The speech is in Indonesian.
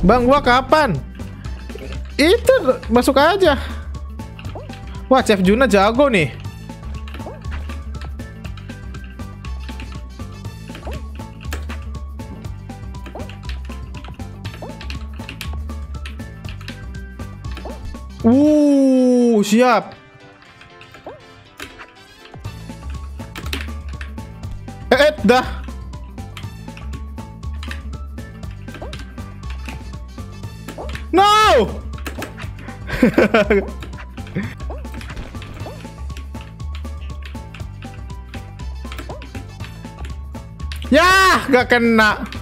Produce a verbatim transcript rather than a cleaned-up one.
Bang, gua kapan? Itu masuk aja. Wah, Chef Juna jago nih. Uh, siap. Eh, eh dah. No. Ya, gak kena.